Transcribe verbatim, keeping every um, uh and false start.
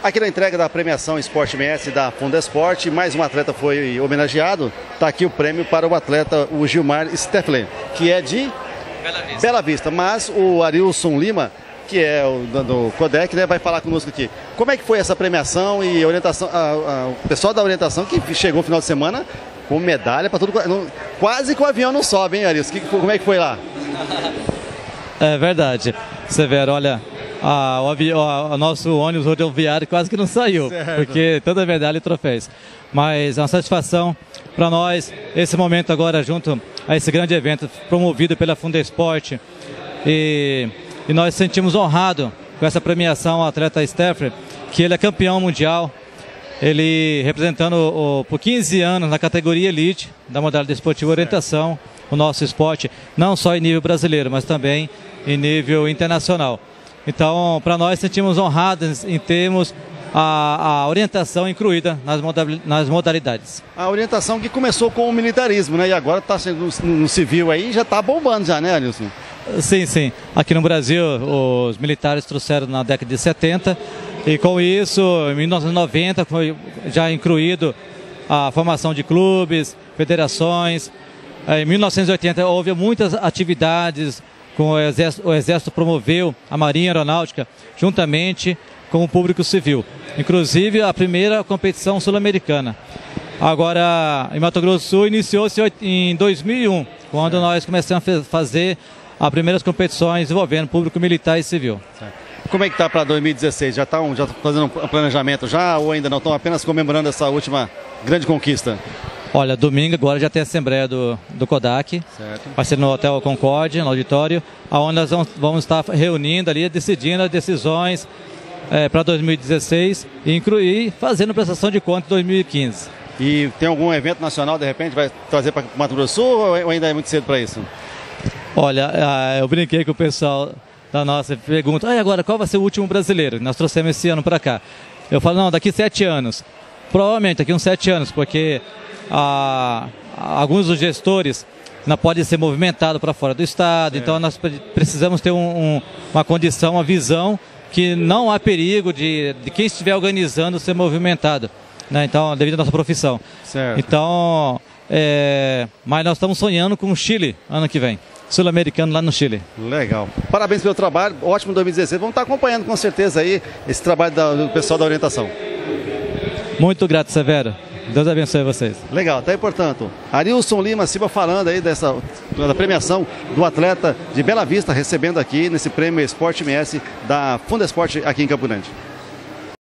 Aqui na entrega da premiação Sport M S da Fundesport, mais um atleta foi homenageado. Está aqui o prêmio para o atleta, o Gilmar Steffler, que é de Bela Vista. Bela Vista. Mas o Arilson Lima, que é o do Codec, né, vai falar conosco aqui. Como é que foi essa premiação e a orientação, a, a, o pessoal da orientação que chegou no final de semana com medalha para tudo, não, quase que o avião não sobe, hein, Arilson? Que, como é que foi lá? É verdade, Severo, olha, a, o, avi, o, o nosso ônibus rodoviário quase que não saiu, certo, porque toda medalha e troféus. Mas é uma satisfação para nós, esse momento agora junto a esse grande evento promovido pela Fundesport, e, e nós sentimos honrado com essa premiação ao atleta Steffler, que ele é campeão mundial, ele representando o, o, por quinze anos na categoria Elite da modalidade esportiva orientação, o nosso esporte, não só em nível brasileiro, mas também em nível internacional. Então, para nós, sentimos honrados em termos a, a orientação incluída nas, nas modalidades. A orientação que começou com o militarismo, né? E agora está sendo no, no civil aí, já está bombando já, né, Arilson? Sim, sim. Aqui no Brasil, os militares trouxeram na década de setenta, e com isso, em mil novecentos e noventa, foi já incluído a formação de clubes, federações. Em mil novecentos e oitenta houve muitas atividades com o Exército, o Exército promoveu a Marinha Aeronáutica juntamente com o público civil, inclusive a primeira competição sul-americana. Agora, em Mato Grosso do Sul, iniciou-se em dois mil e um, quando nós começamos a fazer as primeiras competições envolvendo público militar e civil. Como é que está para dois mil e dezesseis? Já estão já fazendo um planejamento já ou ainda não estão apenas comemorando essa última grande conquista? Olha, domingo agora já tem a assembleia do, do Kodak, certo. Vai ser no Hotel Concorde, no auditório, onde nós vamos, vamos estar reunindo ali, decidindo as decisões é, para dois mil e dezesseis e incluir, fazendo prestação de contas em dois mil e quinze. E tem algum evento nacional, de repente, vai trazer para Mato Grosso do Sul ou ainda é muito cedo para isso? Olha, eu brinquei com o pessoal da nossa pergunta, ah, e agora qual vai ser o último brasileiro? Nós trouxemos esse ano para cá. Eu falo, não, daqui sete anos. Provavelmente daqui uns sete anos, porque Ah, alguns dos gestores não podem ser movimentados para fora do estado, é. Então nós precisamos ter um, um, uma condição, uma visão que não há perigo de, de quem estiver organizando ser movimentado, né? Então, devido à nossa profissão. Certo. Então, é, mas nós estamos sonhando com o Chile ano que vem, sul-americano lá no Chile. Legal. Parabéns pelo trabalho, ótimo dois mil e dezesseis. Vamos estar acompanhando com certeza aí esse trabalho da, do pessoal da orientação. Muito grato, Severo. Deus abençoe vocês. Legal, tá aí, portanto, Arilson Lima Silva falando aí dessa da premiação do atleta de Bela Vista, recebendo aqui nesse prêmio Sport M S da Fundesport aqui em Campo Grande.